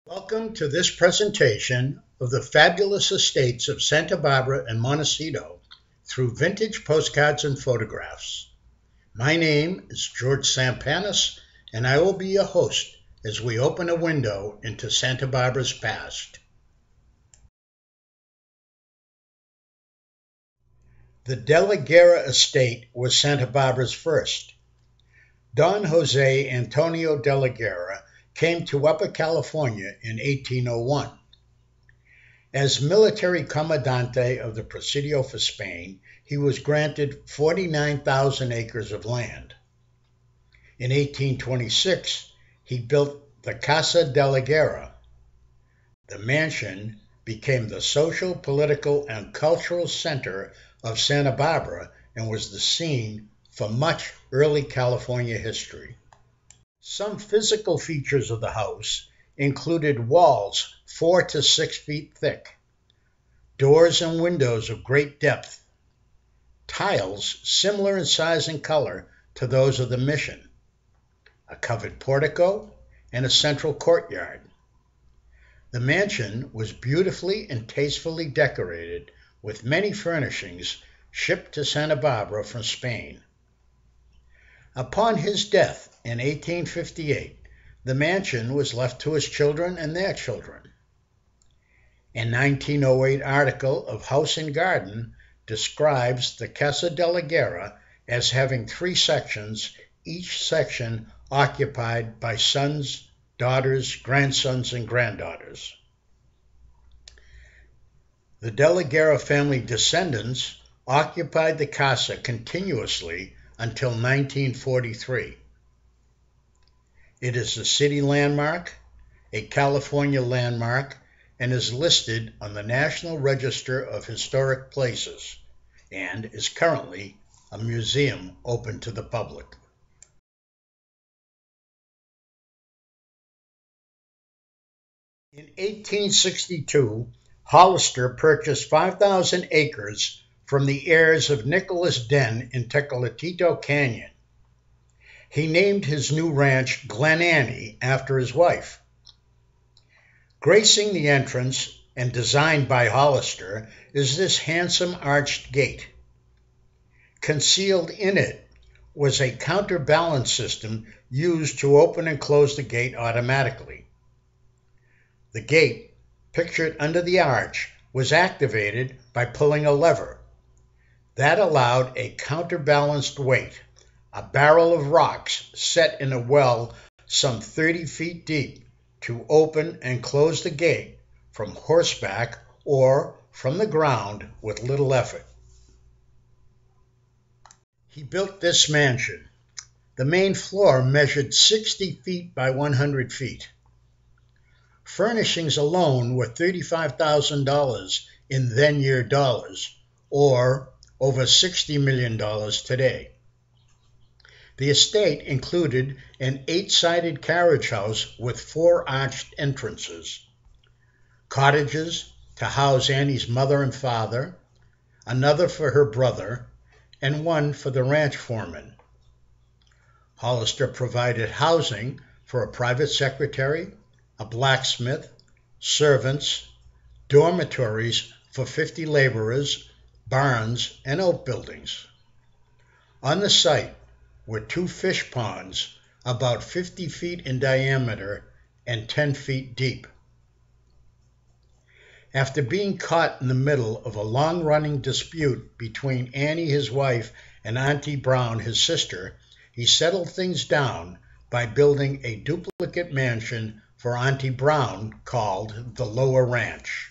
Welcome to this presentation of the fabulous estates of Santa Barbara and Montecito through vintage postcards and photographs. My name is George Sampanis, and I will be your host as we open a window into Santa Barbara's past. The De La Guerra estate was Santa Barbara's first. Don Jose Antonio De La Guerra came to Upper California in 1801. As military comandante of the Presidio for Spain, he was granted 49,000 acres of land. In 1826, he built the Casa De La Guerra. The mansion became the social, political, and cultural center of Santa Barbara and was the scene for much early California history. Some physical features of the house included walls 4 to 6 feet thick, doors and windows of great depth, tiles similar in size and color to those of the Mission, a covered portico, and a central courtyard. The mansion was beautifully and tastefully decorated with many furnishings shipped to Santa Barbara from Spain. Upon his death in 1858, the mansion was left to his children and their children. An 1908 article of House and Garden describes the Casa de la Guerra as having 3 sections, each section occupied by sons, daughters, grandsons, and granddaughters. The De La Guerra family descendants occupied the casa continuously until 1943. It is a city landmark, a California landmark, and is listed on the National Register of Historic Places and is currently a museum open to the public. In 1862, Hollister purchased 5,000 acres from the heirs of Nicholas Den in Tecolotito Canyon. He named his new ranch Glen Annie after his wife. Gracing the entrance and designed by Hollister is this handsome arched gate. Concealed in it was a counterbalance system used to open and close the gate automatically. The gate, pictured under the arch, was activated by pulling a lever. That allowed a counterbalanced weight, a barrel of rocks set in a well some 30 feet deep, to open and close the gate from horseback or from the ground with little effort. He built this mansion. The main floor measured 60 feet by 100 feet. Furnishings alone were $35,000 in then-year dollars, or over $60 million today. The estate included an 8-sided carriage house with 4 arched entrances, cottages to house Annie's mother and father, another for her brother, and one for the ranch foreman. Hollister provided housing for a private secretary, a blacksmith, servants, dormitories for 50 laborers, barns, and outbuildings. On the site were 2 fish ponds about 50 feet in diameter and 10 feet deep. After being caught in the middle of a long-running dispute between Annie, his wife, and Auntie Brown, his sister, he settled things down by building a duplicate mansion for Auntie Brown called the Lower Ranch.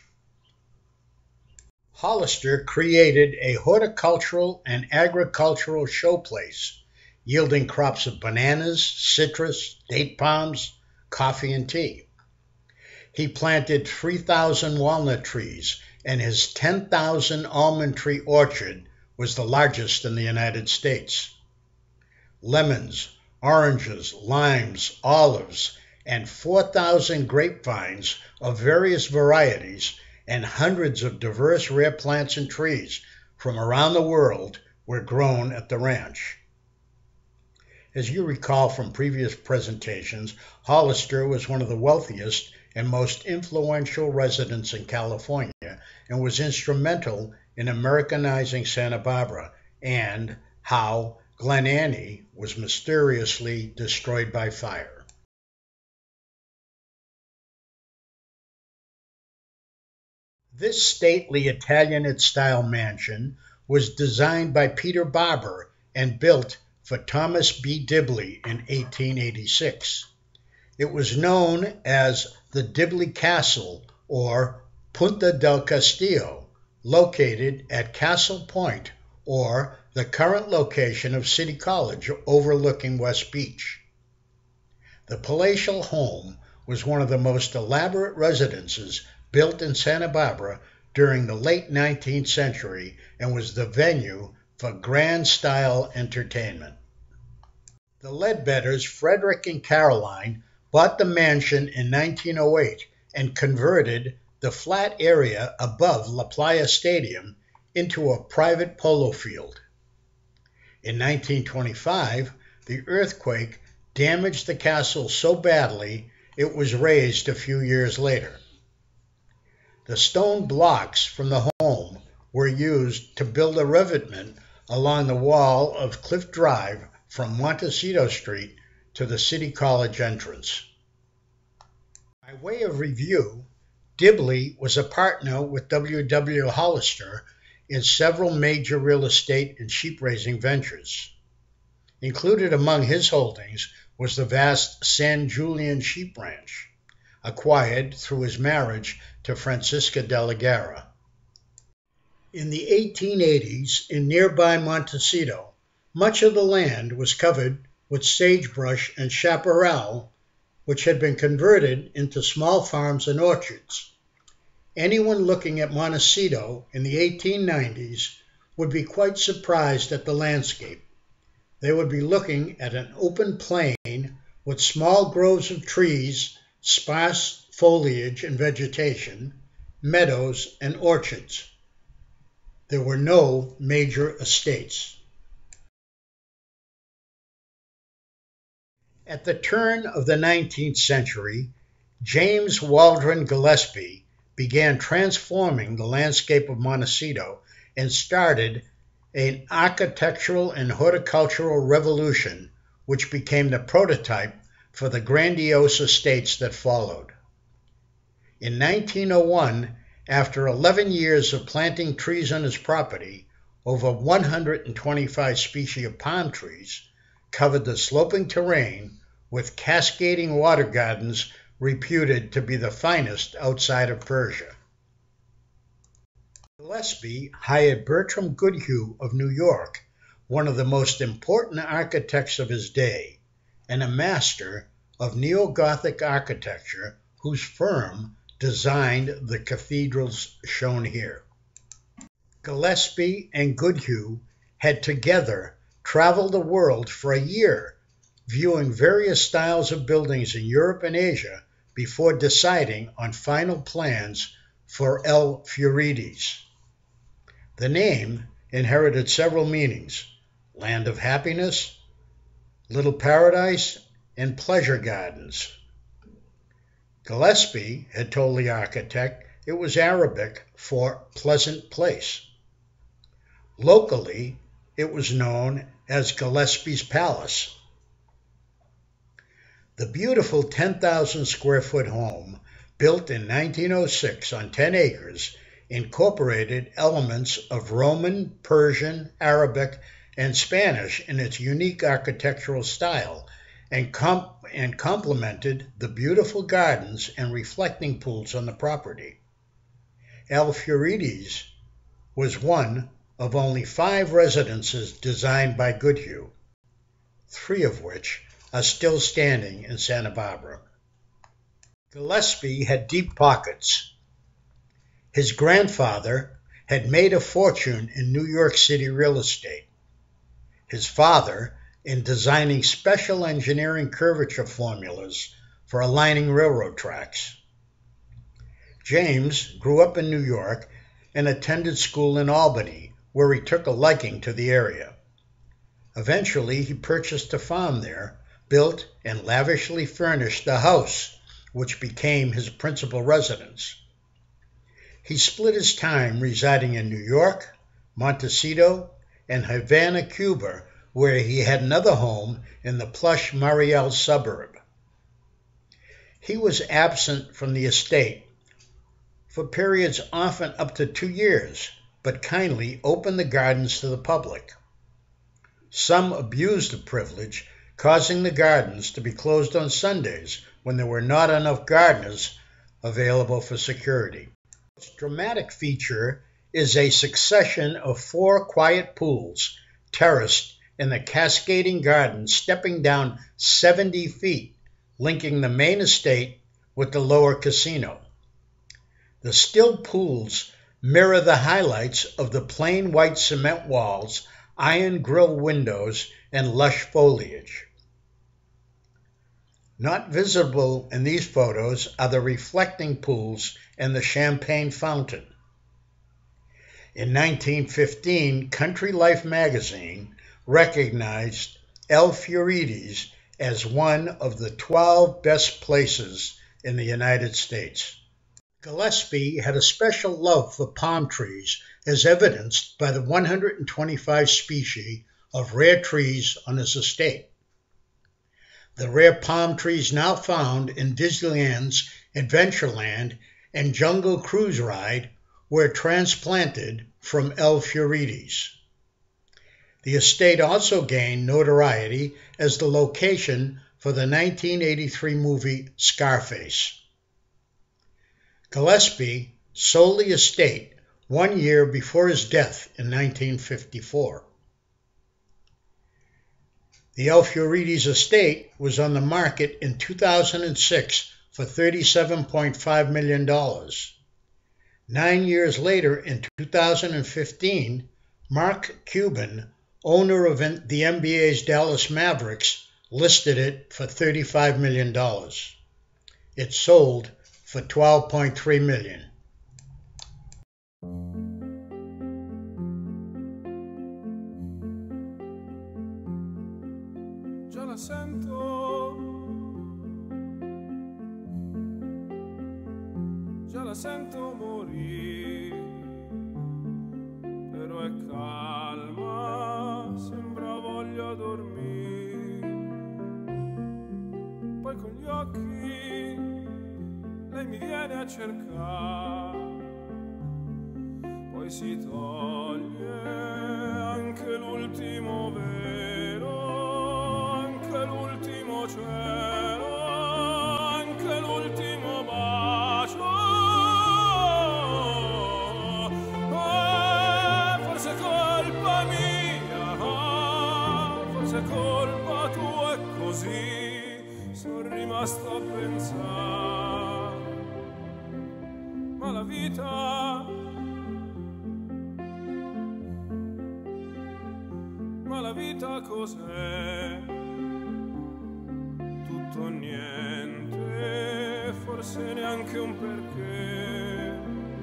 Hollister created a horticultural and agricultural showplace, yielding crops of bananas, citrus, date palms, coffee, and tea. He planted 3,000 walnut trees, and his 10,000 almond tree orchard was the largest in the United States. Lemons, oranges, limes, olives, and 4,000 grapevines of various varieties and hundreds of diverse rare plants and trees from around the world were grown at the ranch. As you recall from previous presentations, Hollister was one of the wealthiest and most influential residence in California and was instrumental in Americanizing Santa Barbara, and how Glen Annie was mysteriously destroyed by fire. This stately Italianate-style mansion was designed by Peter Barber and built for Thomas B. Dibley in 1886. It was known as the Dibley Castle, or Punta del Castillo, located at Castle Point, or the current location of City College overlooking West Beach. The palatial home was one of the most elaborate residences built in Santa Barbara during the late 19th century and was the venue for grand-style entertainment. The Ledbetters, Frederick and Caroline, bought the mansion in 1908 and converted the flat area above La Playa Stadium into a private polo field. In 1925, the earthquake damaged the castle so badly it was razed a few years later. The stone blocks from the home were used to build a revetment along the wall of Cliff Drive from Montecito Street to the City College entrance. By way of review, Dibley was a partner with W. Hollister in several major real estate and sheep-raising ventures. Included among his holdings was the vast San Julian Sheep Ranch, acquired through his marriage to Francisca de la Guerra. In the 1880s, in nearby Montecito, much of the land was covered with sagebrush and chaparral, which had been converted into small farms and orchards. Anyone looking at Montecito in the 1890s would be quite surprised at the landscape. They would be looking at an open plain with small groves of trees, sparse foliage and vegetation, meadows, and orchards. There were no major estates. At the turn of the 19th century, James Waldron Gillespie began transforming the landscape of Montecito and started an architectural and horticultural revolution which became the prototype for the grandiose estates that followed. In 1901, after 11 years of planting trees on his property, over 125 species of palm trees covered the sloping terrain with cascading water gardens reputed to be the finest outside of Persia. Gillespie hired Bertram Goodhue of New York, one of the most important architects of his day, and a master of neo-Gothic architecture whose firm designed the cathedrals shown here. Gillespie and Goodhue had together traveled the world for a year, viewing various styles of buildings in Europe and Asia before deciding on final plans for El Fureides. The name inherited several meanings: land of happiness, little paradise, and pleasure gardens. Gillespie had told the architect it was Arabic for pleasant place. Locally, it was known as Gillespie's Palace. The beautiful 10,000 square foot home, built in 1906 on 10 acres, incorporated elements of Roman, Persian, Arabic, and Spanish in its unique architectural style, and complemented the beautiful gardens and reflecting pools on the property. El Fureides was one of only 5 residences designed by Goodhue, 3 of which are still standing in Santa Barbara. Gillespie had deep pockets. His grandfather had made a fortune in New York City real estate. His father in designing special engineering curvature formulas for aligning railroad tracks. James grew up in New York and attended school in Albany, where he took a liking to the area. Eventually, he purchased a farm there, built and lavishly furnished a house which became his principal residence. He split his time residing in New York, Montecito, and Havana, Cuba, where he had another home in the plush Mariel suburb. He was absent from the estate for periods often up to 2 years, but kindly opened the gardens to the public. Some abused the privilege, causing the gardens to be closed on Sundays when there were not enough gardeners available for security. The most dramatic feature is a succession of 4 quiet pools terraced in the cascading garden stepping down 70 feet, linking the main estate with the lower casino. The still pools mirror the highlights of the plain white cement walls, iron grill windows, and lush foliage. Not visible in these photos are the reflecting pools and the champagne fountain. In 1915, Country Life magazine recognized El Fureides as one of the 12 best places in the United States. Gillespie had a special love for palm trees, as evidenced by the 125 species of rare trees on his estate. The rare palm trees now found in Disneyland's Adventureland and Jungle Cruise Ride were transplanted from El Fureides. The estate also gained notoriety as the location for the 1983 movie Scarface. Gillespie sold the estate 1 year before his death in 1954. The El Fureides estate was on the market in 2006 for $37.5 million. 9 years later, in 2015, Mark Cuban, owner of the NBA's Dallas Mavericks, listed it for $35 million. It sold for $12.3 million. Già la sento, già la sento morire, però è calma, sembra voglia dormire. Poi con gli occhi lei mi viene a cercare, poi si toglie anche l'ultimo velo, anche l'ultimo cielo, anche l'ultimo bacio. Forse è colpa mia, forse è colpa tua, e così sono rimasto a pensare. Ma la vita cos'è? Tutto o niente, forse neanche un perché.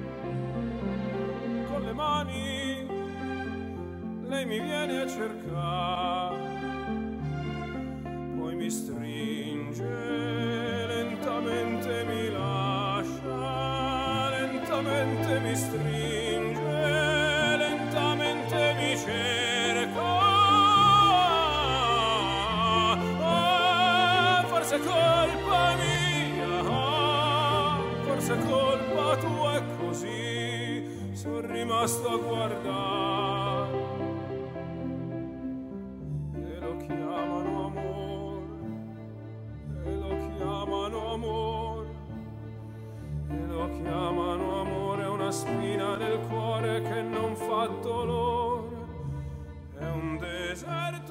Con le mani lei mi viene a cercare, poi mi stringe, lentamente mi lascia, lentamente mi stringe, lentamente mi cerca. Forse è colpa mia, forse è colpa tua, e così sono rimasto a guardare. E lo chiamano amore, e lo chiamano amore, e lo chiamano amore, una spina del cuore che non fa dolore, è un deserto.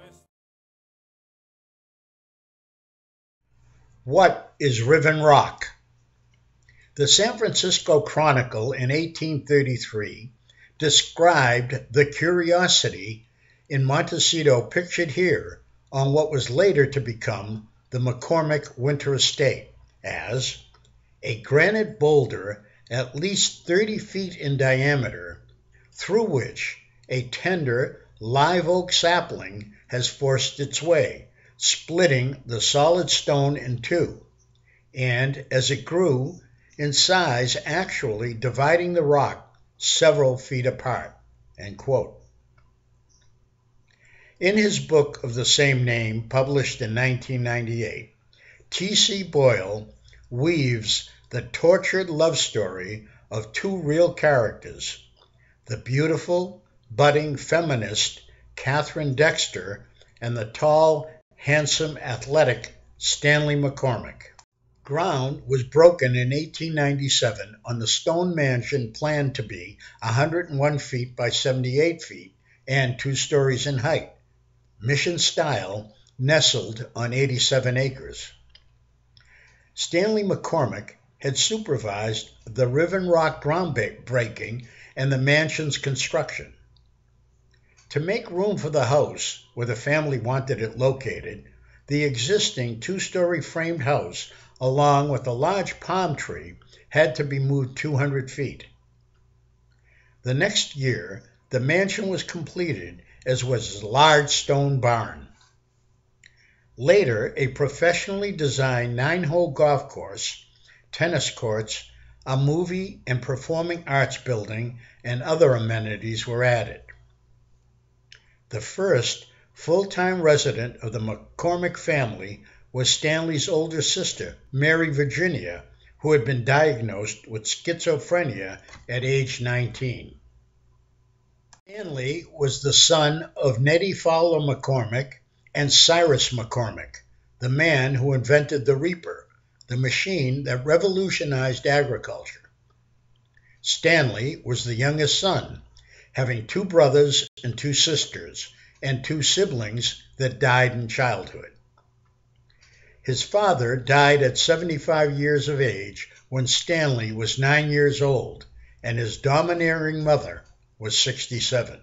What is Riven Rock? The San Francisco Chronicle in 1833 described the curiosity in Montecito pictured here on what was later to become the McCormick Winter Estate as a granite boulder at least 30 feet in diameter through which a tender live oak sapling has forced its way, splitting the solid stone in two. and as it grew in size, actually dividing the rock several feet apart." End quote. In his book of the same name, published in 1998, T.C. Boyle weaves the tortured love story of two real characters, the beautiful, budding feminist Catherine Dexter and the tall, handsome, athletic Stanley McCormick. Ground was broken in 1897 on the stone mansion planned to be 101 feet by 78 feet and 2 stories in height, mission style, nestled on 87 acres. Stanley McCormick had supervised the Riven Rock groundbreaking and the mansion's construction. To make room for the house, where the family wanted it located, the existing 2-story framed house, along with a large palm tree, had to be moved 200 feet. The next year, the mansion was completed, as was a large stone barn. Later, a professionally designed 9-hole golf course, tennis courts, a movie and performing arts building, and other amenities were added. The first full-time resident of the McCormick family was Stanley's older sister, Mary Virginia, who had been diagnosed with schizophrenia at age 19. Stanley was the son of Nettie Fowler McCormick and Cyrus McCormick, the man who invented the reaper, the machine that revolutionized agriculture. Stanley was the youngest son, having 2 brothers and 2 sisters, and 2 siblings that died in childhood. His father died at 75 years of age when Stanley was 9 years old, and his domineering mother was 67.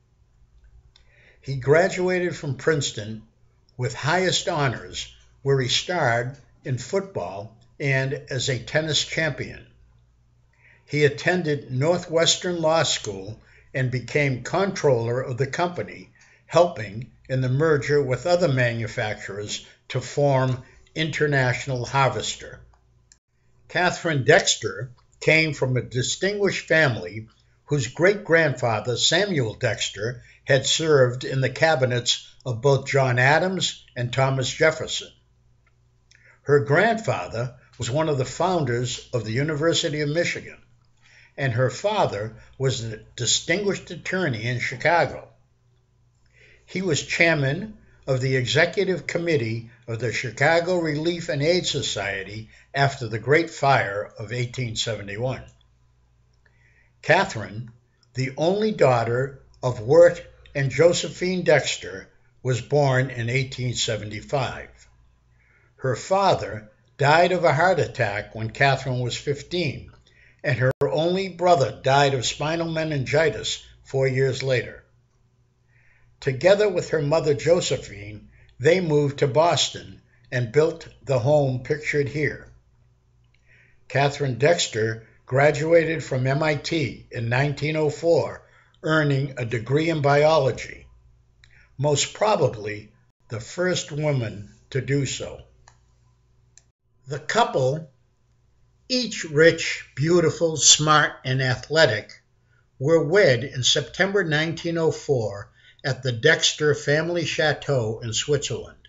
He graduated from Princeton with highest honors, where he starred in football and as a tennis champion. He attended Northwestern Law School and became comptroller of the company, helping in the merger with other manufacturers to form International Harvester. Catherine Dexter came from a distinguished family whose great-grandfather, Samuel Dexter, had served in the cabinets of both John Adams and Thomas Jefferson. Her grandfather was one of the founders of the University of Michigan, and her father was a distinguished attorney in Chicago. He was chairman of the executive committee of the Chicago Relief and Aid Society after the Great Fire of 1871. Catherine, the only daughter of Wirt and Josephine Dexter, was born in 1875. Her father died of a heart attack when Catherine was 15, and her only brother died of spinal meningitis 4 years later. Together with her mother Josephine, they moved to Boston and built the home pictured here. Catherine Dexter graduated from MIT in 1904, earning a degree in biology, most probably the first woman to do so. The couple, each rich, beautiful, smart, and athletic, were wed in September 1904 at the Dexter family chateau in Switzerland.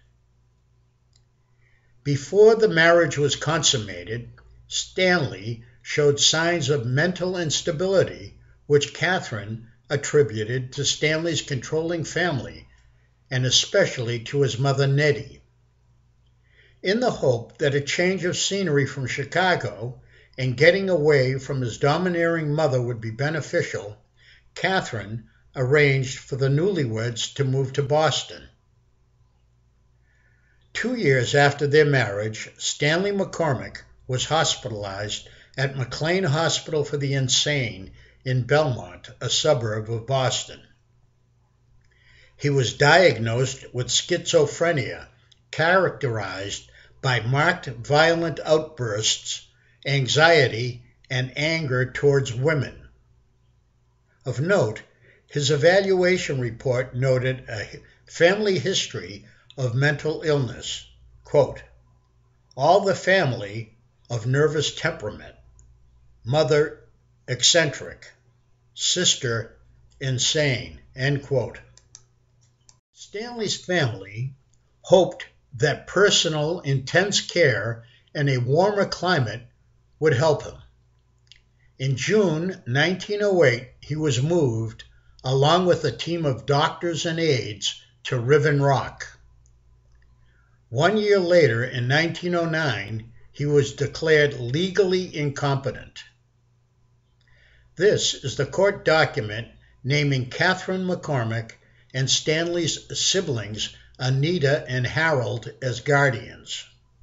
Before the marriage was consummated, Stanley showed signs of mental instability, which Catherine attributed to Stanley's controlling family, and especially to his mother Nettie. In the hope that a change of scenery from Chicago and getting away from his domineering mother would be beneficial, Catherine arranged for the newlyweds to move to Boston. 2 years after their marriage, Stanley McCormick was hospitalized at McLean Hospital for the Insane in Belmont, a suburb of Boston. He was diagnosed with schizophrenia, characterized by marked violent outbursts, anxiety, and anger towards women. Of note, his evaluation report noted a family history of mental illness. Quote, "All the family of nervous temperament, mother eccentric, sister insane, end quote. Stanley's family hoped that personal, intense care and a warmer climate would help him. In June 1908, he was moved, along with a team of doctors and aides, to Riven Rock. 1 year later, in 1909, he was declared legally incompetent. This is the court document naming Catherine McCormick and Stanley's siblings, Anita and Harold, as guardians.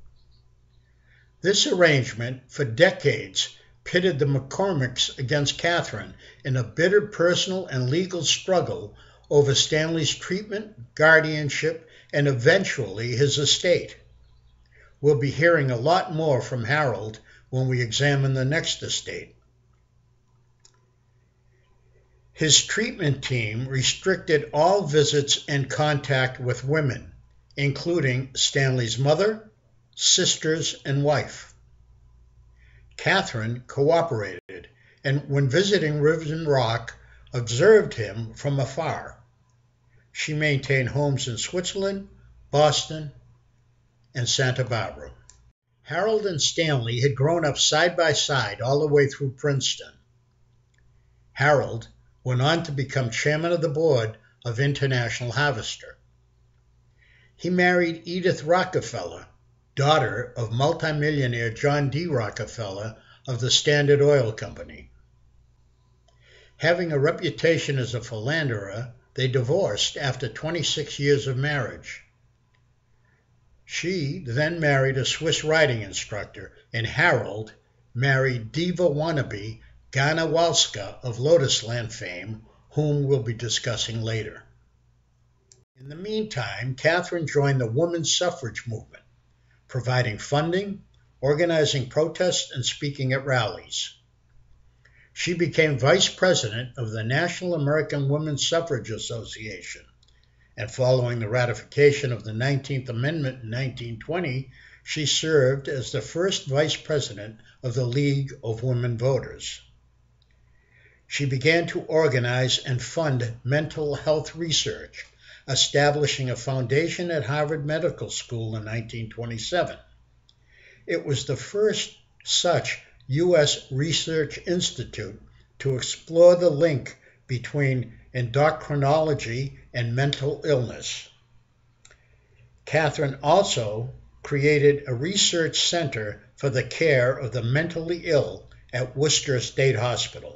This arrangement, for decades, pitted the McCormicks against Catherine in a bitter personal and legal struggle over Stanley's treatment, guardianship, and eventually his estate. We'll be hearing a lot more from Harold when we examine the next estate. His treatment team restricted all visits and contact with women, including Stanley's mother, sisters, and wife. Catherine cooperated, and when visiting Riven Rock, observed him from afar. She maintained homes in Switzerland, Boston, and Santa Barbara. Harold and Stanley had grown up side by side all the way through Princeton. Harold went on to become chairman of the board of International Harvester. He married Edith Rockefeller, daughter of multimillionaire John D. Rockefeller of the Standard Oil Company. Having a reputation as a philanderer, they divorced after 26 years of marriage. She then married a Swiss riding instructor, and Harold married diva wannabe Gana Walska of Lotusland fame, whom we'll be discussing later. In the meantime, Catherine joined the women's suffrage movement, providing funding, organizing protests, and speaking at rallies. She became vice president of the National American Women's Suffrage Association, and following the ratification of the 19th Amendment in 1920, she served as the first vice president of the League of Women Voters. She began to organize and fund mental health research, establishing a foundation at Harvard Medical School in 1927. It was the first such U.S. research institute to explore the link between endocrinology and mental illness. Catherine also created a research center for the care of the mentally ill at Worcester State Hospital.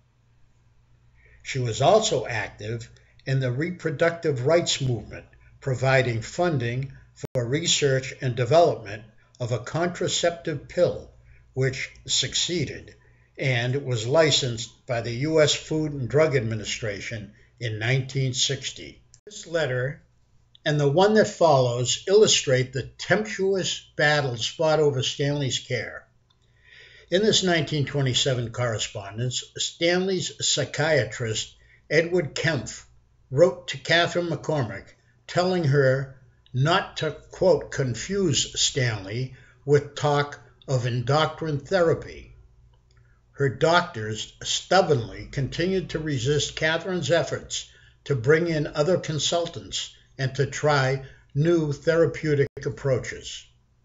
She was also active in the reproductive rights movement, providing funding for research and development of a contraceptive pill, which succeeded and was licensed by the U.S. Food and Drug Administration in 1960. This letter and the one that follows illustrate the tempestuous battles fought over Stanley's care. In this 1927 correspondence, Stanley's psychiatrist, Edward Kempf, wrote to Catherine McCormick, telling her not to, quote, confuse Stanley with talk of endocrine therapy. Her doctors stubbornly continued to resist Catherine's efforts to bring in other consultants and to try new therapeutic approaches.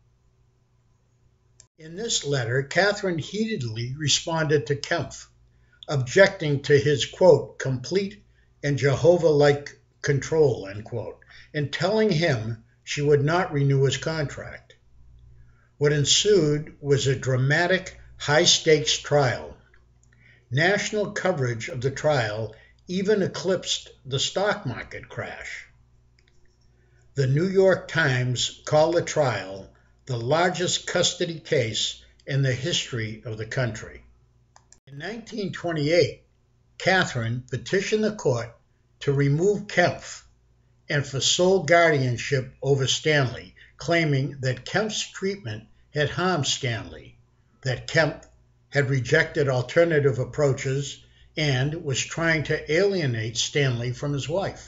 In this letter, Catherine heatedly responded to Kempf, objecting to his, quote, complete and Jehovah-like control, end quote, and telling him she would not renew his contract. What ensued was a dramatic, high-stakes trial. National coverage of the trial even eclipsed the stock market crash. The New York Times called the trial the largest custody case in the history of the country. In 1928, Catherine petitioned the court to remove Kempf and for sole guardianship over Stanley, claiming that Kempf's treatment had harmed Stanley, that Kempf had rejected alternative approaches and was trying to alienate Stanley from his wife.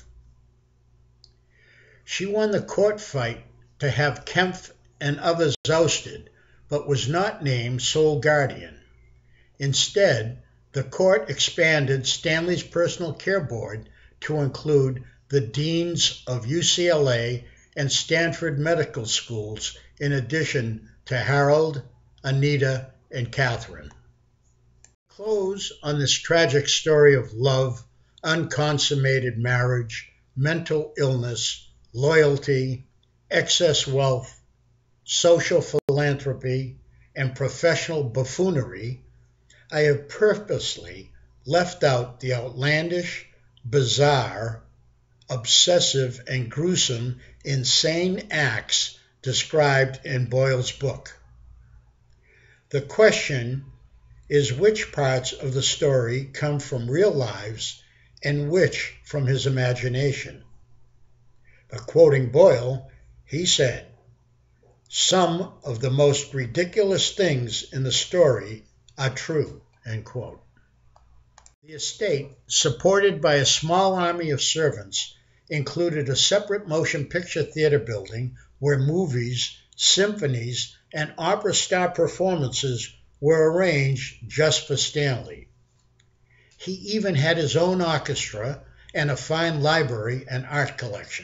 She won the court fight to have Kempf and others ousted, but was not named sole guardian. Instead, the court expanded Stanley's personal care board to include the deans of UCLA and Stanford medical schools, in addition to Harold, Anita, and Catherine. Close on this tragic story of love, unconsummated marriage, mental illness, loyalty, excess wealth, social philanthropy, and professional buffoonery, I have purposely left out the outlandish, bizarre, obsessive, and gruesome, insane acts described in Boyle's book. The question is which parts of the story come from real lives and which from his imagination. But quoting Boyle, he said, "Some of the most ridiculous things in the story are true," end quote. The estate, supported by a small army of servants, included a separate motion picture theater building where movies, symphonies, and opera star performances were arranged just for Stanley. He even had his own orchestra and a fine library and art collection.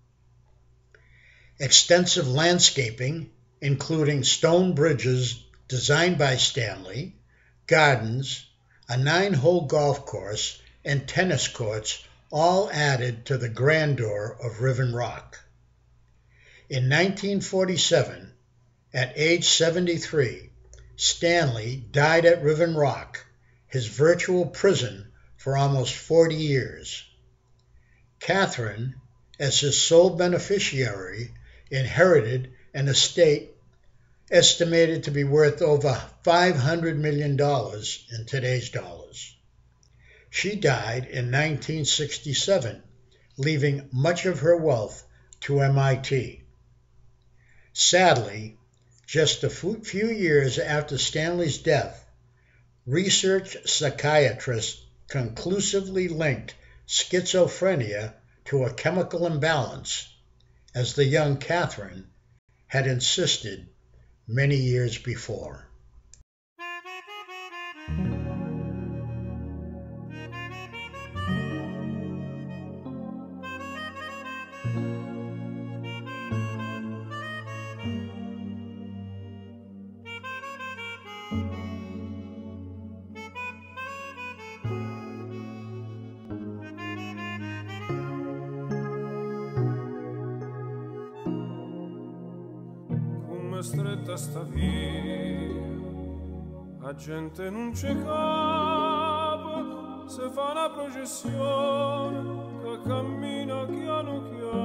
Extensive landscaping, including stone bridges designed by Stanley, gardens, a 9-hole golf course, and tennis courts all added to the grandeur of Riven Rock. In 1947, at age 73, Stanley died at Riven Rock, his virtual prison for almost 40 years. Catherine, as his sole beneficiary, inherited an estate estimated to be worth over $500 million in today's dollars. She died in 1967, leaving much of her wealth to MIT. Sadly, just a few years after Stanley's death, research psychiatrists conclusively linked schizophrenia to a chemical imbalance, as the young Catherine had insisted many years before. Stretta sta via, la gente non c'è capo, se fa una processione che cammina piano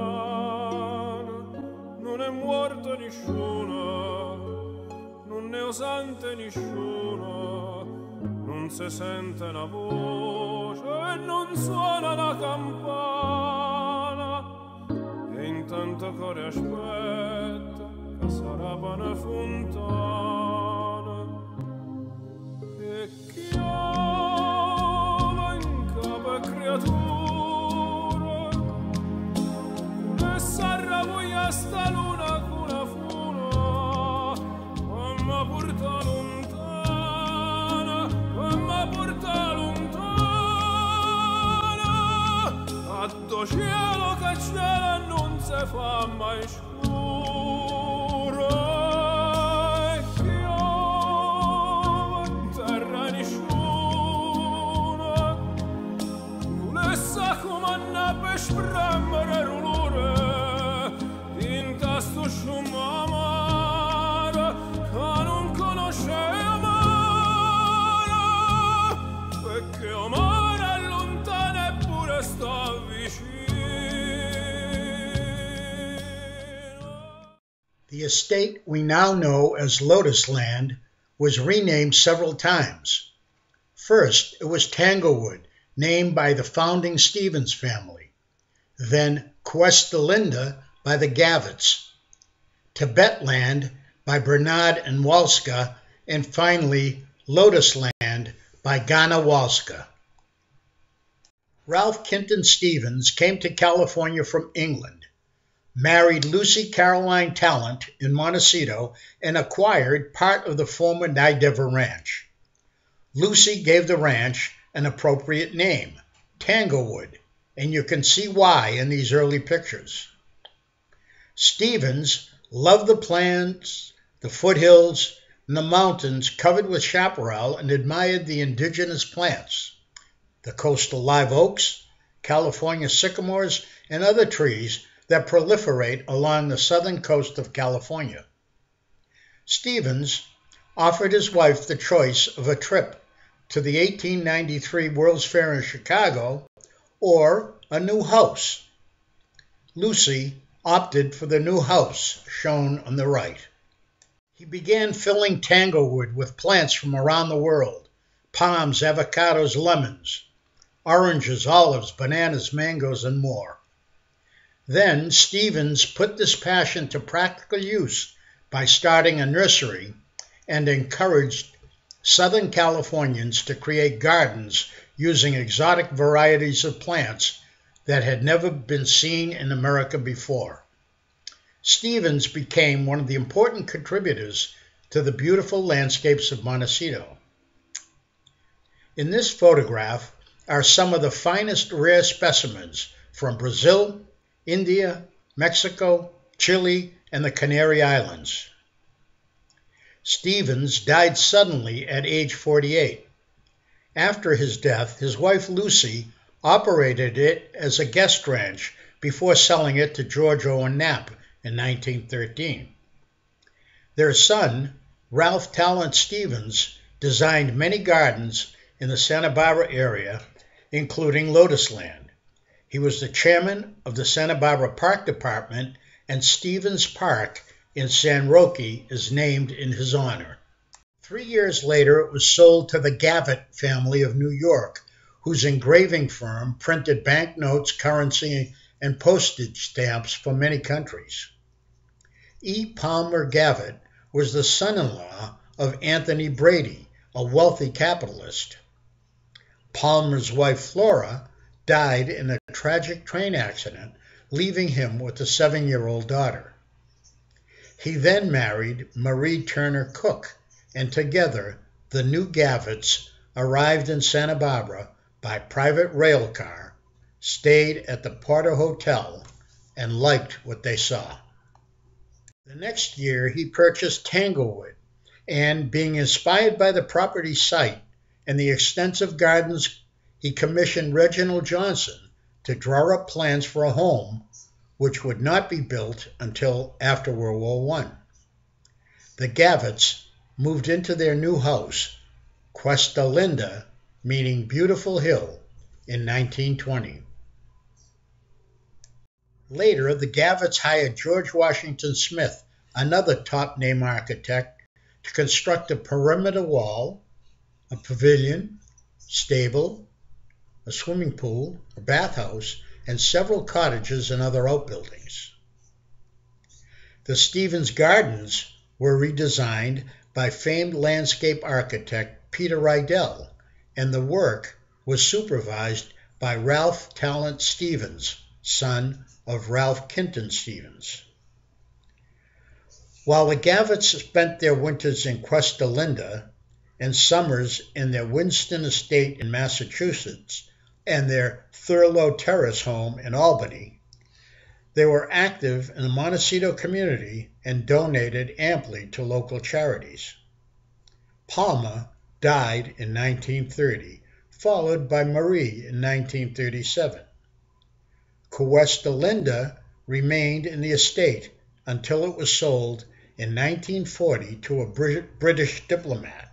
piano, non è morto nessuno, non è osante nessuno, non si sente una voce e non suona una campana, e intanto cuore aspetta sarà una fontana e chiama in capo creatura e sarà voglia sta luna con una funa ma porta lontana a do cielo che cielo non si fa mai spremere rulore in tasto sciumamare che non conosce amare perché amare è lontano eppure sta vicino. The estate we now know as Lotusland was renamed several times. First, it was Tanglewood, named by the founding Stevens family. Then Cuesta Linda by the Gavitts, Tibetland by Bernard and Walska, and finally Lotusland by Ghana Walska. Ralph Kinton Stevens came to California from England. married Lucy Caroline Talent in Montecito, and acquired part of the former Nideva Ranch. Lucy gave the ranch an appropriate name, Tanglewood, and you can see why in these early pictures. Stevens loved the plains, the foothills, and the mountains covered with chaparral, and admired the indigenous plants, the coastal live oaks, California sycamores, and other trees that proliferate along the southern coast of California. Stevens offered his wife the choice of a trip to the 1893 World's Fair in Chicago or a new house. Lucy opted for the new house shown on the right. He began filling Tanglewood with plants from around the world: palms, avocados, lemons, oranges, olives, bananas, mangoes, and more. Then Stevens put this passion to practical use by starting a nursery and encouraged Southern Californians to create gardens using exotic varieties of plants that had never been seen in America before. Stevens became one of the important contributors to the beautiful landscapes of Montecito. In this photograph are some of the finest rare specimens from Brazil, India, Mexico, Chile, and the Canary Islands. Stevens died suddenly at age 48. After his death, his wife Lucy operated it as a guest ranch before selling it to George Owen Knapp in 1913. Their son, Ralph Talent Stevens, designed many gardens in the Santa Barbara area, including Lotusland. He was the chairman of the Santa Barbara Park Department, and Stevens Park in San Roque is named in his honor. 3 years later, it was sold to the Gavitt family of New York, whose engraving firm printed banknotes, currency, and postage stamps for many countries. E. Palmer Gavitt was the son-in-law of Anthony Brady, a wealthy capitalist. Palmer's wife Flora died in a tragic train accident, leaving him with a 7-year-old daughter. He then married Marie Turner Cook, and together the new Gavitts arrived in Santa Barbara by private rail car, stayed at the Porter Hotel, and liked what they saw. The next year he purchased Tanglewood, and being inspired by the property site and the extensive gardens, he commissioned Reginald Johnson to draw up plans for a home which would not be built until after World War I. The Gavitts moved into their new house, Cuesta Linda, meaning beautiful hill, in 1920. Later, the Gavitts hired George Washington Smith, another top-name architect, to construct a perimeter wall, a pavilion, stable, a swimming pool, a bathhouse, and several cottages and other outbuildings. The Stevens Gardens were redesigned by famed landscape architect Peter Rydell, and the work was supervised by Ralph Talent Stevens, son of Ralph Kinton Stevens. While the Gavitts spent their winters in Cuesta Linda and summers in their Winston estate in Massachusetts and their Thurlow Terrace home in Albany, they were active in the Montecito community and donated amply to local charities. Palmer died in 1930, followed by Marie in 1937. Cuesta Linda remained in the estate until it was sold in 1940 to a British diplomat.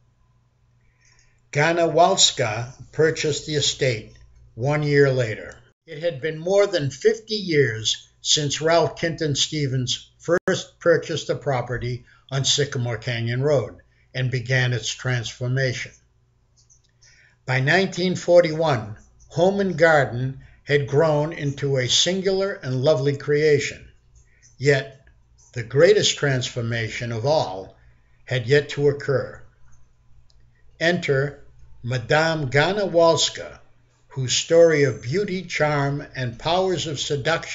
Ganawalska purchased the estate 1 year later. It had been more than 50 years since Ralph Kinton Stevens first purchased the property on Sycamore Canyon Road and began its transformation. By 1941, home and garden had grown into a singular and lovely creation. Yet, the greatest transformation of all had yet to occur. Enter Madame Ganawalska, whose story of beauty, charm, and powers of seduction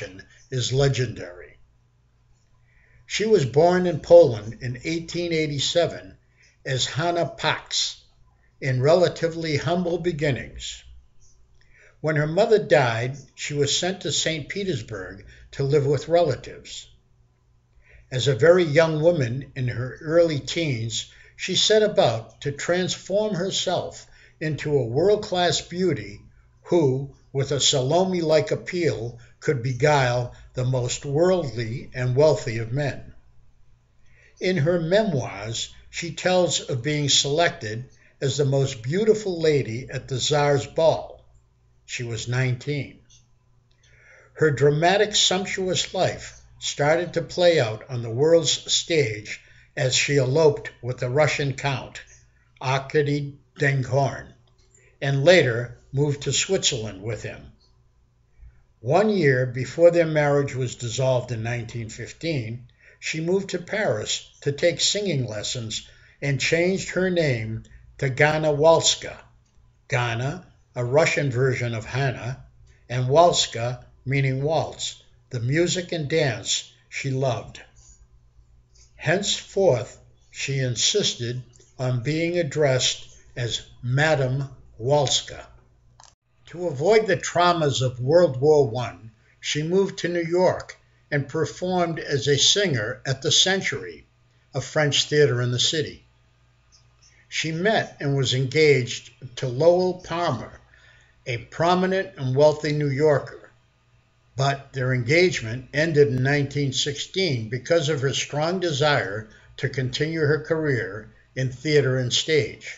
is legendary. She was born in Poland in 1887 as Hanna Pax in relatively humble beginnings. When her mother died, she was sent to St. Petersburg to live with relatives. As a very young woman in her early teens, she set about to transform herself into a world-class beauty who, with a Salome-like appeal, could beguile the most worldly and wealthy of men. In her memoirs, she tells of being selected as the most beautiful lady at the Tsar's ball. She was 19. Her dramatic, sumptuous life started to play out on the world's stage as she eloped with the Russian Count, Arkady Denghorn, and later moved to Switzerland with him. 1 year before their marriage was dissolved in 1915, she moved to Paris to take singing lessons and changed her name to Gana Walska. Gana, a Russian version of Hannah, and Walska, meaning waltz, the music and dance she loved. Henceforth, she insisted on being addressed as Madame Walska. To avoid the traumas of World War I, she moved to New York and performed as a singer at the Century, a French theater in the city. She met and was engaged to Lowell Palmer, a prominent and wealthy New Yorker, but their engagement ended in 1916 because of her strong desire to continue her career in theater and stage.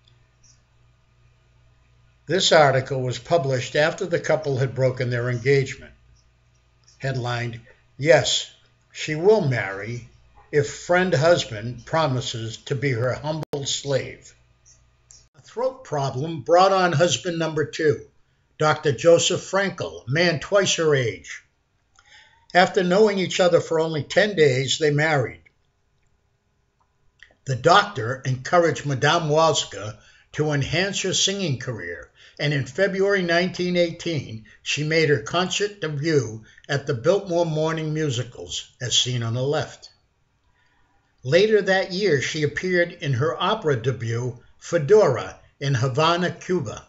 This article was published after the couple had broken their engagement. Headlined, "Yes, she will marry if friend husband promises to be her humble slave." A throat problem brought on husband number 2, Dr. Joseph Frankel, a man twice her age. After knowing each other for only 10 days, they married. The doctor encouraged Madame Walska to enhance her singing career, and in February 1918, she made her concert debut at the Biltmore Morning Musicals, as seen on the left. Later that year, she appeared in her opera debut, Fedora, in Havana, Cuba.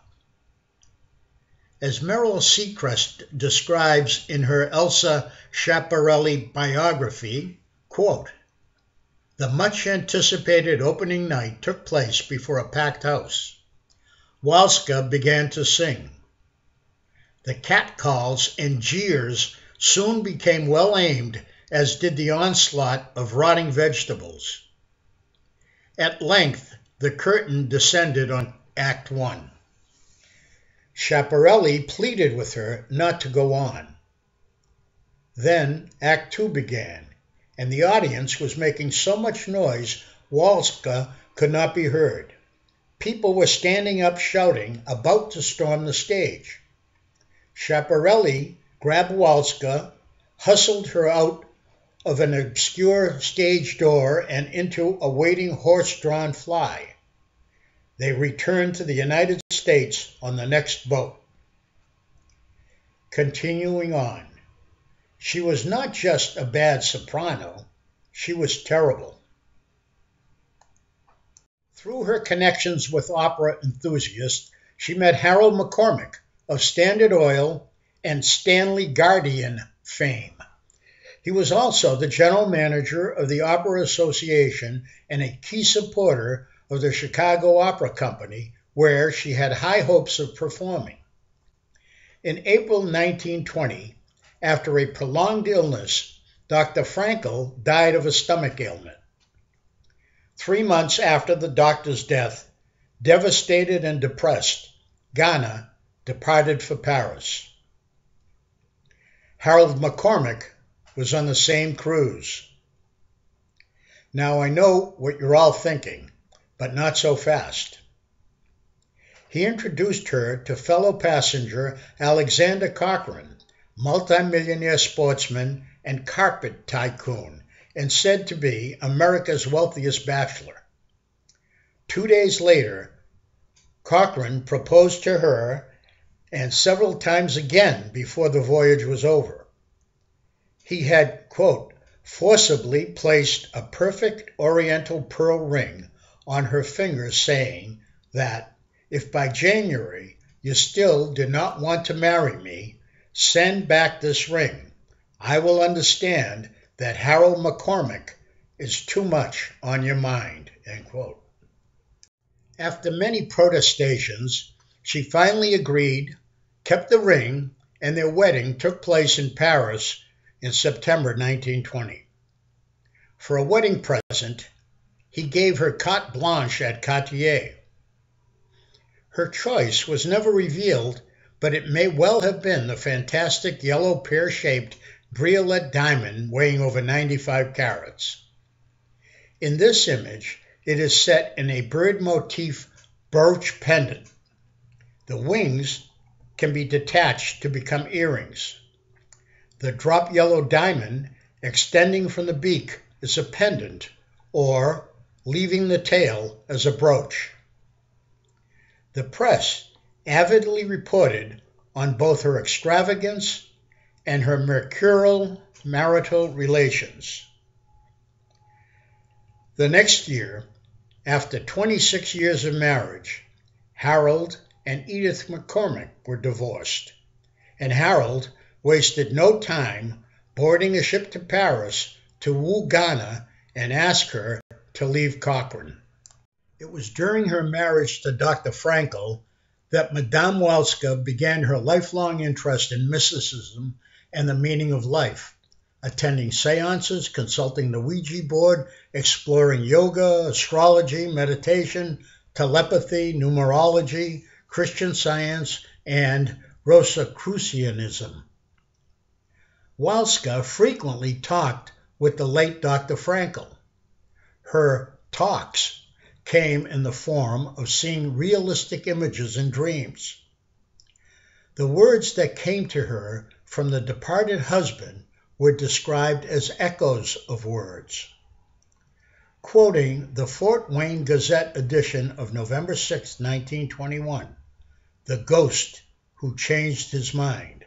As Meryl Seacrest describes in her Elsa Schiaparelli biography, quote, "The much-anticipated opening night took place before a packed house. Walska began to sing. The catcalls and jeers soon became well-aimed, as did the onslaught of rotting vegetables. At length, the curtain descended on Act 1. Schiaparelli pleaded with her not to go on. Then Act 2 began, and the audience was making so much noise Walska could not be heard. People were standing up shouting, about to storm the stage. Schiaparelli grabbed Walska, hustled her out of an obscure stage door and into a waiting horse-drawn fly. They returned to the United States on the next boat." Continuing on, she was not just a bad soprano, she was terrible. Through her connections with opera enthusiasts, she met Harold McCormick of Standard Oil and Stanley Guardian fame. He was also the general manager of the Opera Association and a key supporter of the Chicago Opera Company, where she had high hopes of performing. In April 1920, after a prolonged illness, Dr. Frankel died of a stomach ailment. 3 months after the doctor's death, devastated and depressed, Gana departed for Paris. Harold McCormick was on the same cruise. Now I know what you're all thinking, but not so fast. He introduced her to fellow passenger Alexander Cochran, multimillionaire sportsman and carpet tycoon, and said to be America's wealthiest bachelor. 2 days later, Cochran proposed to her, and several times again before the voyage was over. He had, quote, forcibly placed a perfect oriental pearl ring on her finger, saying that if by January you still do not want to marry me, send back this ring. I will understand that Harold McCormick is too much on your mind, end quote. After many protestations, she finally agreed, kept the ring, and their wedding took place in Paris in September 1920. For a wedding present, he gave her carte blanche at Cartier. Her choice was never revealed, but it may well have been the fantastic yellow pear-shaped briolette diamond weighing over 95 carats. In this image, it is set in a bird motif brooch pendant. The wings can be detached to become earrings. The drop yellow diamond extending from the beak is a pendant, or leaving the tail as a brooch. The press avidly reported on both her extravagance and her mercurial marital relations. The next year, after 26 years of marriage, Harold and Edith McCormick were divorced, and Harold wasted no time boarding a ship to Paris to woo Ghana and ask her to leave Cochrane. It was during her marriage to Dr. Frankel that Madame Walska began her lifelong interest in mysticism and the meaning of life, attending seances, consulting the Ouija board, exploring yoga, astrology, meditation, telepathy, numerology, Christian Science, and Rosicrucianism. Walska frequently talked with the late Dr. Frankel. Her talks came in the form of seeing realistic images in dreams. The words that came to her from the departed husband were described as echoes of words. Quoting the Fort Wayne Gazette edition of November 6, 1921, "The Ghost Who Changed His Mind."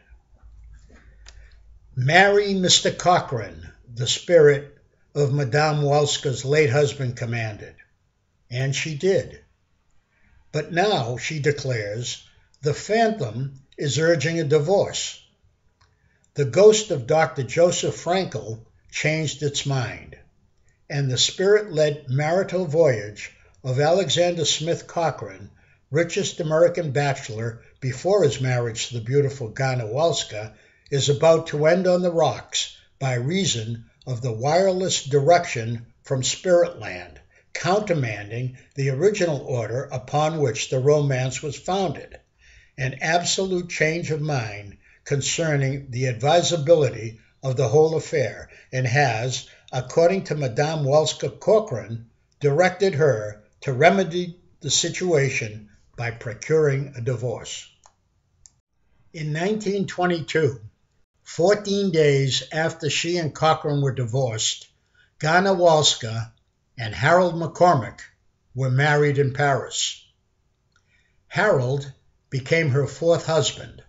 "Marry Mr. Cochrane," the spirit of Madame Walska's late husband commanded, and she did. But now, she declares, the phantom is urging a divorce. The ghost of Dr. Joseph Frankel changed its mind, and the spirit-led marital voyage of Alexander Smith Cochrane, richest American bachelor before his marriage to the beautiful Ghana Walska, is about to end on the rocks by reason of the wireless direction from Spiritland, countermanding the original order upon which the romance was founded, an absolute change of mind concerning the advisability of the whole affair, and has, according to Madame Walska Cochrane, directed her to remedy the situation by procuring a divorce. In 1922, 14 days after she and Cochrane were divorced, Ghana Walska and Harold McCormick were married in Paris. Harold became her fourth husband.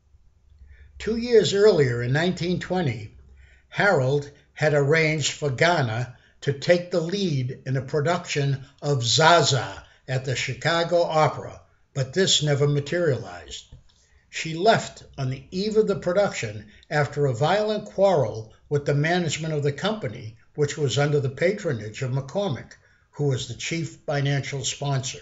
2 years earlier, in 1920, Harold had arranged for Ghana to take the lead in a production of Zaza at the Chicago Opera, but this never materialized. She left on the eve of the production after a violent quarrel with the management of the company, which was under the patronage of McCormick, who was the chief financial sponsor.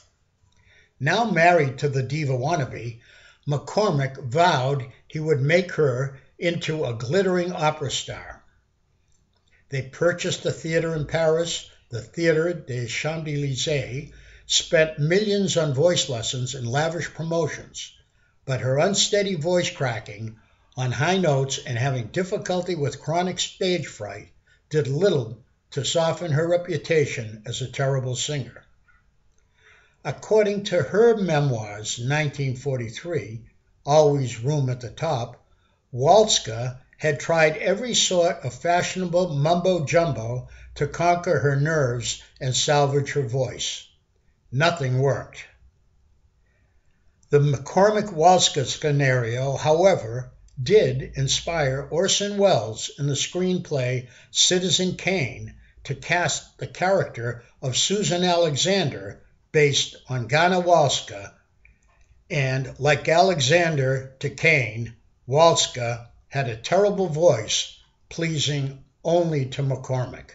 Now married to the diva wannabe, McCormick vowed he would make her into a glittering opera star. They purchased a theater in Paris, the Théâtre des Champs-Élysées, spent millions on voice lessons and lavish promotions, but her unsteady voice cracking on high notes and having difficulty with chronic stage fright did little to soften her reputation as a terrible singer. According to her memoirs, 1943, Always Room at the Top, Walska had tried every sort of fashionable mumbo-jumbo to conquer her nerves and salvage her voice. Nothing worked. The McCormick-Walska scenario, however, did inspire Orson Welles in the screenplay Citizen Kane to cast the character of Susan Alexander based on Ghana Walska, and like Alexander to Kane, Walska had a terrible voice, pleasing only to McCormick.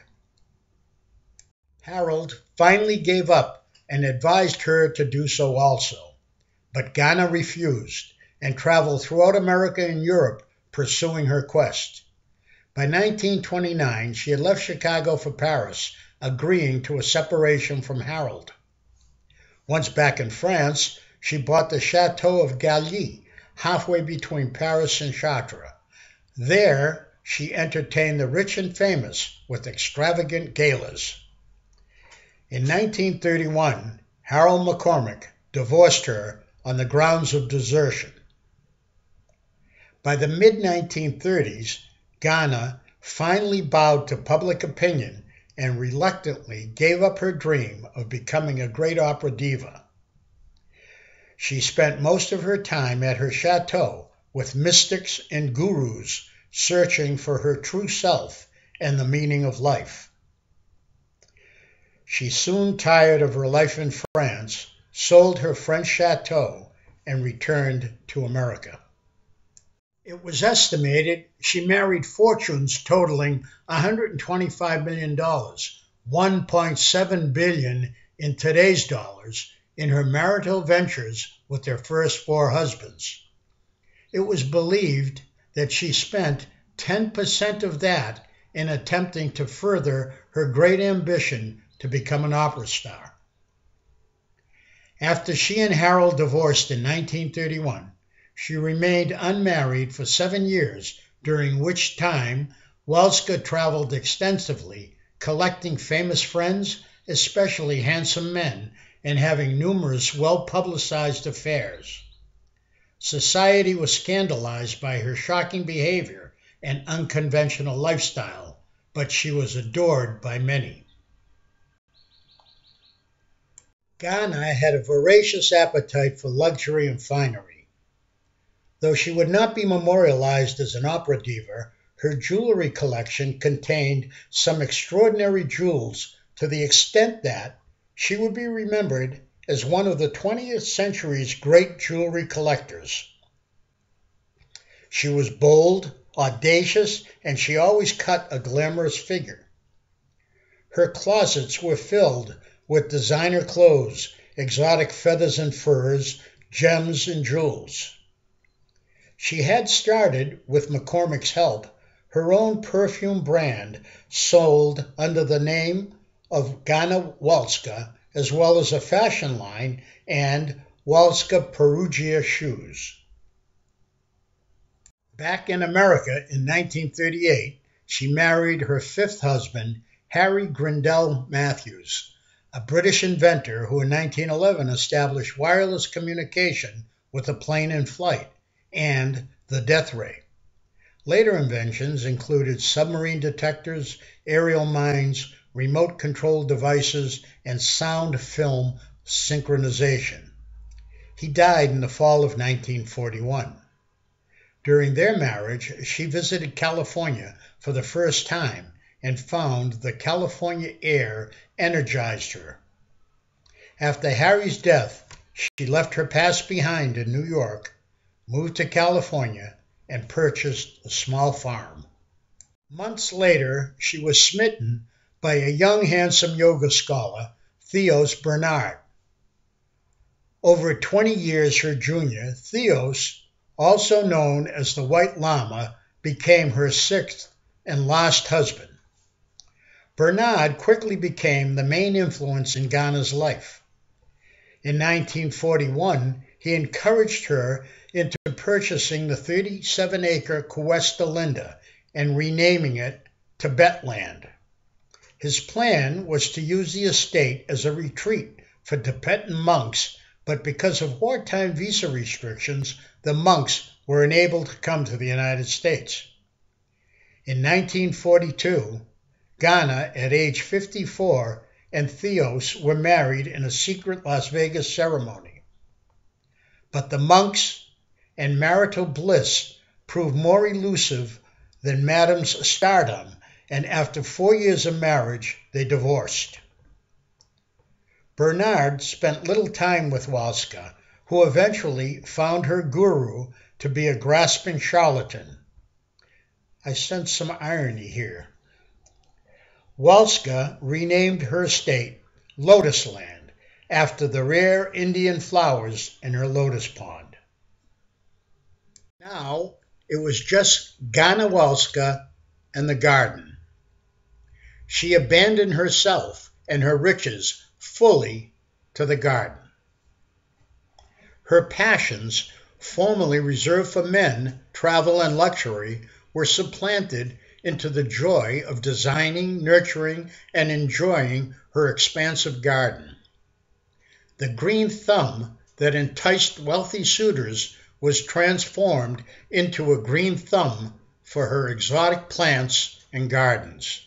Harold finally gave up and advised her to do so also, but Ghana refused and traveled throughout America and Europe pursuing her quest. By 1929, she had left Chicago for Paris, agreeing to a separation from Harold. Once back in France, she bought the Chateau of Gailly, halfway between Paris and Chartres. There, she entertained the rich and famous with extravagant galas. In 1931, Harold McCormick divorced her on the grounds of desertion. By the mid-1930s, Ghana finally bowed to public opinion and reluctantly gave up her dream of becoming a great opera diva. She spent most of her time at her chateau with mystics and gurus searching for her true self and the meaning of life. She soon tired of her life in France, sold her French chateau, and returned to America. It was estimated she married fortunes totaling $125 million, $1.7 billion in today's dollars, in her marital ventures with their first four husbands. It was believed that she spent 10% of that in attempting to further her great ambition to become an opera star. After she and Harold divorced in 1931, she remained unmarried for 7 years, during which time Walska traveled extensively, collecting famous friends, especially handsome men, and having numerous well-publicized affairs. Society was scandalized by her shocking behavior and unconventional lifestyle, but she was adored by many. Ghana had a voracious appetite for luxury and finery. Though she would not be memorialized as an opera diva, her jewelry collection contained some extraordinary jewels to the extent that she would be remembered as one of the 20th century's great jewelry collectors. She was bold, audacious, and she always cut a glamorous figure. Her closets were filled with designer clothes, exotic feathers and furs, gems and jewels. She had started, with McCormick's help, her own perfume brand sold under the name of Ghana Walska, as well as a fashion line and Walska Perugia shoes. Back in America in 1938, she married her fifth husband, Harry Grindell Matthews, a British inventor who in 1911 established wireless communication with a plane in flight and the death ray. Later inventions included submarine detectors, aerial mines, remote control devices, and sound film synchronization. He died in the fall of 1941. During their marriage, she visited California for the first time and found the California air energized her. After Harry's death, she left her past behind in New York, moved to California, and purchased a small farm. Months later, she was smitten by a young, handsome yoga scholar, Theos Bernard. Over 20 years her junior, Theos, also known as the White Lama, became her sixth and last husband. Bernard quickly became the main influence in Ghana's life. In 1941, he encouraged her into purchasing the 37-acre Cuesta Linda and renaming it Tibetland. His plan was to use the estate as a retreat for Tibetan monks, but because of wartime visa restrictions, the monks were unable to come to the United States. In 1942, Ghana, at age 54, and Theos were married in a secret Las Vegas ceremony. But the monks and marital bliss proved more elusive than Madame's stardom, and after 4 years of marriage, they divorced. Bernard spent little time with Walska, who eventually found her guru to be a grasping charlatan. I sense some irony here. Walska renamed her estate Lotusland after the rare Indian flowers in her lotus pond. Now it was just Ghana Walska and the garden. She abandoned herself and her riches fully to the garden. Her passions, formerly reserved for men, travel and luxury, were supplanted into the joy of designing, nurturing, and enjoying her expansive garden. The green thumb that enticed wealthy suitors was transformed into a green thumb for her exotic plants and gardens.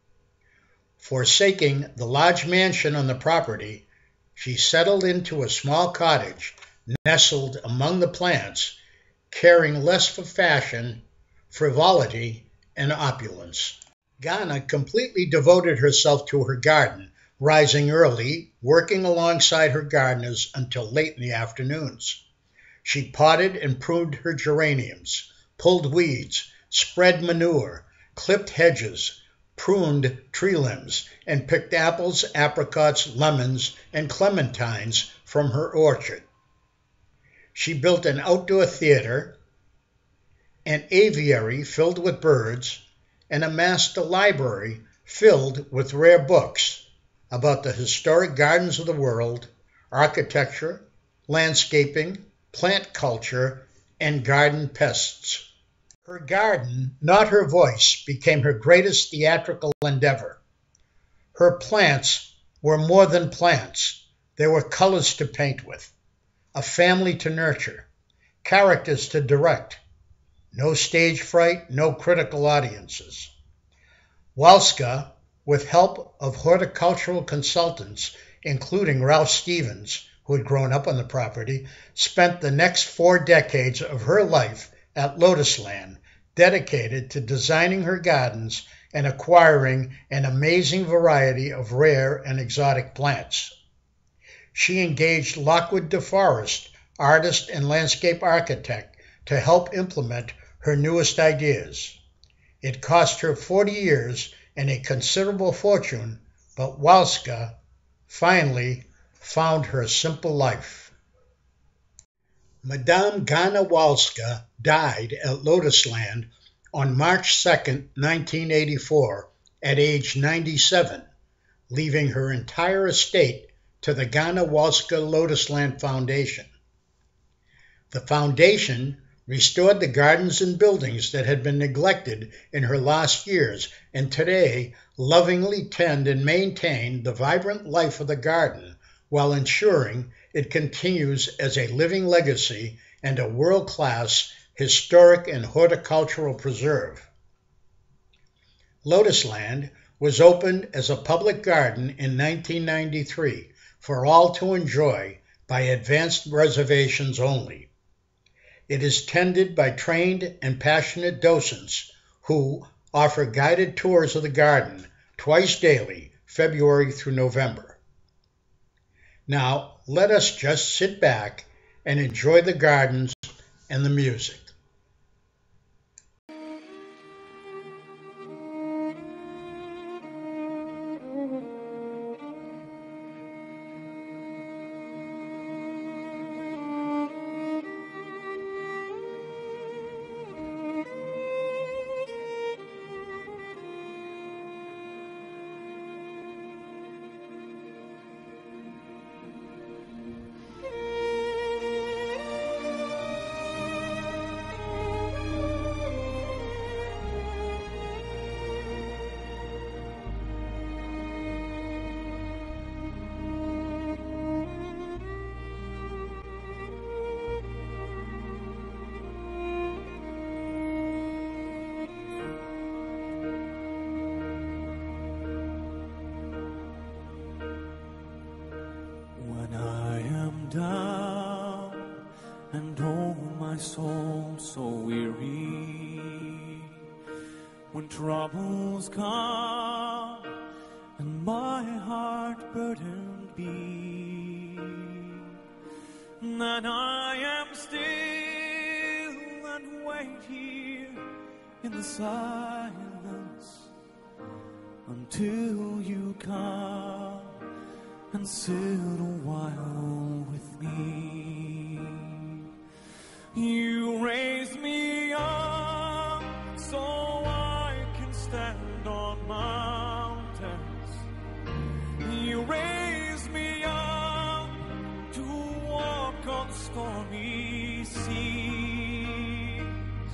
Forsaking the large mansion on the property, she settled into a small cottage nestled among the plants, caring less for fashion, frivolity, and opulence. Ghana completely devoted herself to her garden, rising early, working alongside her gardeners until late in the afternoons. She potted and pruned her geraniums, pulled weeds, spread manure, clipped hedges, pruned tree limbs, and picked apples, apricots, lemons, and clementines from her orchard. She built an outdoor theater, an aviary filled with birds, and amassed a library filled with rare books about the historic gardens of the world, architecture, landscaping, plant culture, and garden pests. Her garden, not her voice, became her greatest theatrical endeavor. Her plants were more than plants. They were colors to paint with, a family to nurture, characters to direct. No stage fright, no critical audiences. Walska, with help of horticultural consultants, including Ralph Stevens, who had grown up on the property, spent the next 4 decades of her life at Lotusland, dedicated to designing her gardens and acquiring an amazing variety of rare and exotic plants. She engaged Lockwood DeForest, artist and landscape architect, to help implement her newest ideas. It cost her 40 years and a considerable fortune, but Walska finally found her simple life. Madame Ghana Walska died at Lotusland on March 2, 1984, at age 97, leaving her entire estate to the Ghana Walska Lotusland Foundation. The foundation restored the gardens and buildings that had been neglected in her last years, and today lovingly tend and maintain the vibrant life of the garden while ensuring it continues as a living legacy and a world-class historic and horticultural preserve. Lotusland was opened as a public garden in 1993 for all to enjoy by advanced reservations only. It is tended by trained and passionate docents who offer guided tours of the garden twice daily, February through November. Now, let us just sit back and enjoy the gardens and the music. When I am down and oh my my soul so weary, when troubles come and my heart burdened be, then I am still and wait here in the silence until you come and sit a while with me. You raise me up so I can stand on mountains. You raise me up to walk on stormy seas.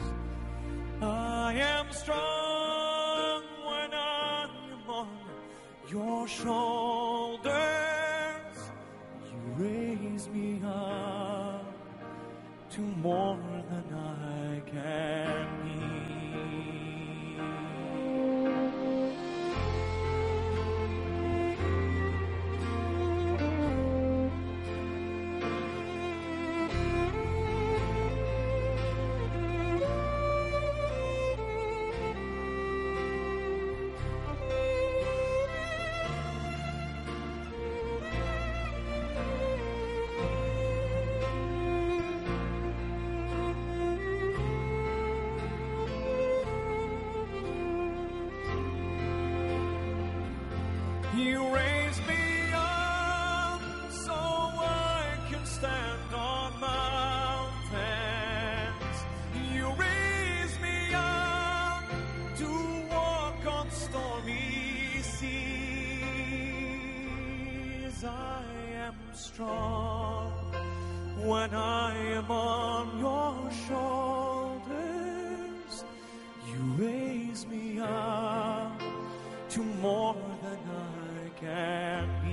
I am strong when I am on your shoulders. You raise me up to more than I can be. You raise me up so I can stand on mountains. You raise me up to walk on stormy seas. I am strong when I am on your shoulders. You raise me up to more than I can be.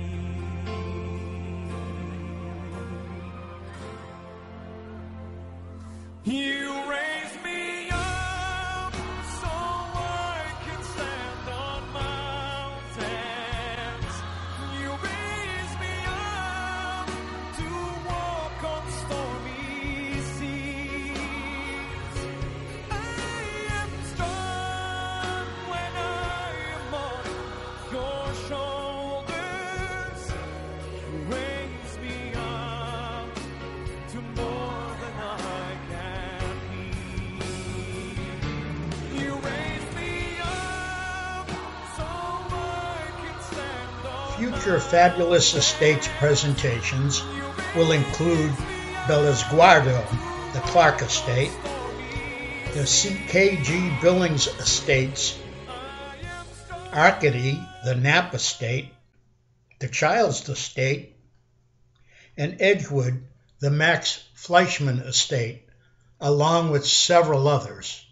You raise me up so I can stand on mountains. You raise me up to walk on stormy seas. I am strong when I am on your shoulders. You raise me up to more than I can be. You raise me up so I can stand on. Future Fabulous Estates presentations will include Bellasguardo, the Clark Estate, the CKG Billings Estates, Arcady, the Knapp Estate, the Childs Estate, and Edgewood, the Max Fleischman Estate, along with several others.